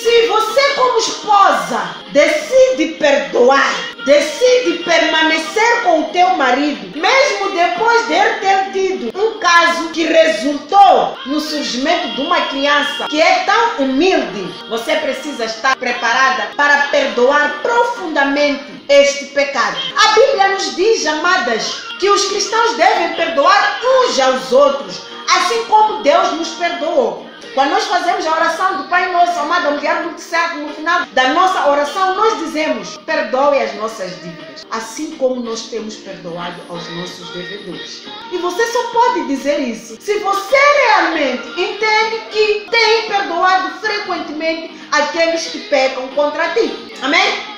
Se você, como esposa, decide perdoar, decide permanecer com o teu marido, mesmo depois de ele ter tido um caso que resultou no surgimento de uma criança que é tão humilde, você precisa estar preparada para perdoar profundamente este pecado. A Bíblia nos diz, amadas, que os cristãos devem perdoar uns aos outros, assim como Deus nos perdoou. Quando nós fazemos a oração do Pai Nosso, amada mulher muito certo, no final da nossa oração nós dizemos: perdoe as nossas dívidas, assim como nós temos perdoado aos nossos devedores. E você só pode dizer isso se você realmente entende que tem perdoado frequentemente aqueles que pecam contra ti. Amém?